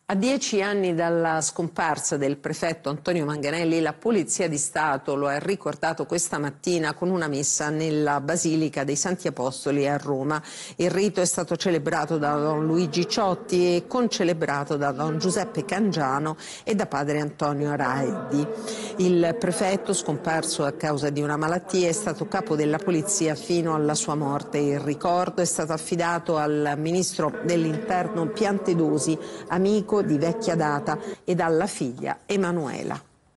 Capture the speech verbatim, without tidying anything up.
A dieci anni dalla scomparsa del prefetto Antonio Manganelli, la Polizia di Stato lo ha ricordato questa mattina con una messa nella Basilica dei Santi Apostoli a Roma. Il rito è stato celebrato da Don Luigi Ciotti e concelebrato da Don Giuseppe Cangiano e da Padre Antonio Raedi. Il prefetto, scomparso a causa di una malattia, è stato capo della Polizia fino alla sua morte. Il ricordo è stato affidato al Ministro dell'Interno Piantedosi, amico di vecchia data, ed alla figlia Emanuela.